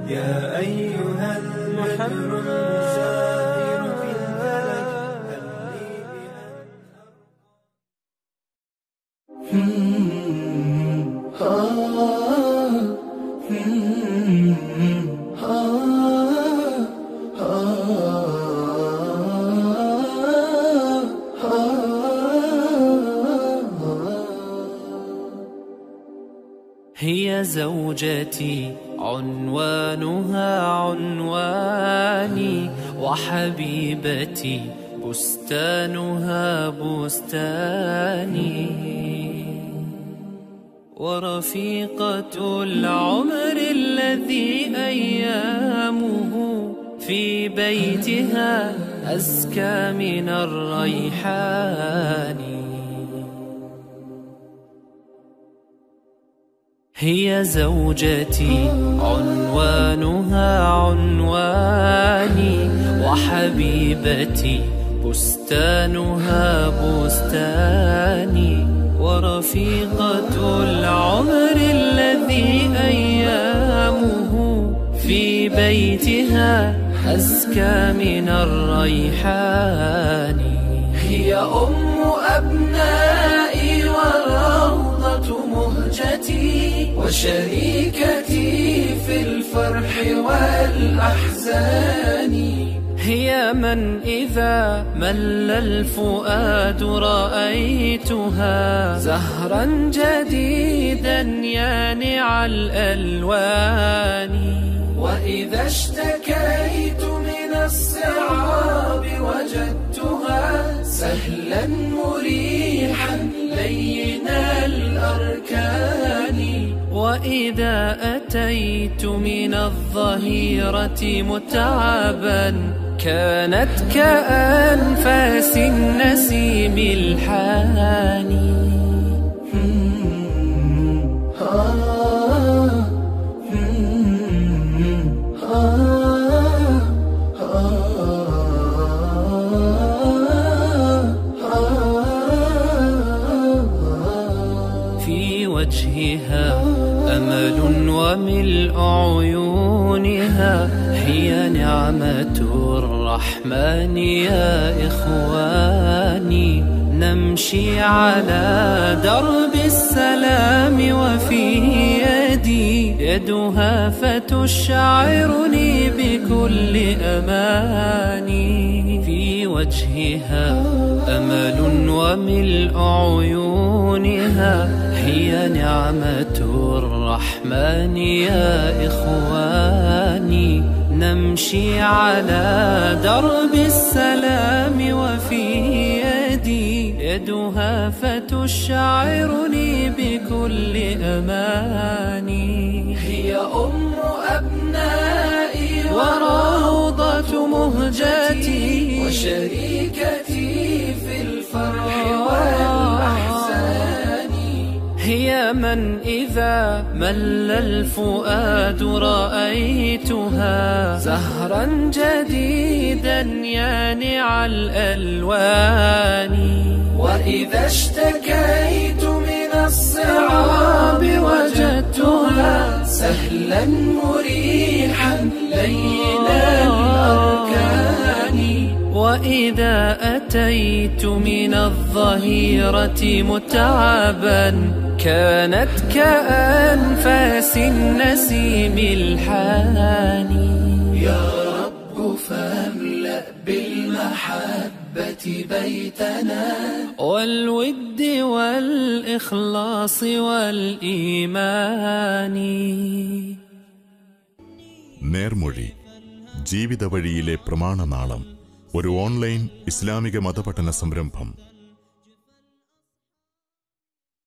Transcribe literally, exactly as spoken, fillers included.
يا أيها المحمد سافر في الفلك هي زوجتي عنوانها عنواني، وحبيبتي بستانها بستاني، ورفيقة العمر الذي أيامه في بيتها أزكى من الريحان. هي زوجتي عنوانها عنواني، وحبيبتي بستانها بستاني، ورفيقة العمر الذي أيامه في بيتها أزكى من الريحان. هي أم أبنائي وروضة مهجتي، وشريكتي في الفرح والأحزان. هي من إذا مل الفؤاد رأيتها زهرا جديدا يانع الألوان. وإذا اشتكيت من الصعاب وجدتها سهلا مريحا لين الأركان. وإذا أتيت من الظهيرة متعبا كانت كأنفاس النسيم الحاني. في وجهها أمل وملء عيونها، هي نعمة الرحمن يا إخواني. نمشي على درب السلام وفي يدي يدها فتشعرني بكل أماني. في وجهها أمل وملء عيونها، هي نعمة الرحمن يا إخواني. نمشي على درب السلام وفي يدي يدها فتشعرني بكل أماني. هي أم أبنائي وروضة مهجتي، وشريكتي في الفرح والأحزان. هي من إذا مل الفؤاد رأيتها زهرا جديدا يانع الألوان. وإذا اشتكيت من الصعاب وجدتها سهلا مريحا لين الأركان. وإذا أتيت من الظهيرة متعبا كانت كأنفاس النسيم الحاني. يا رب فاملأ بالمحبة بيتنا، والود والإخلاص والإيمان. നേർമൊഴി ജീവിത വഴിയിലെ പ്രമാണനാളം ഒരു ഓൺലൈൻ ഇസ്ലാമിക മതപഠന സംരംഭം.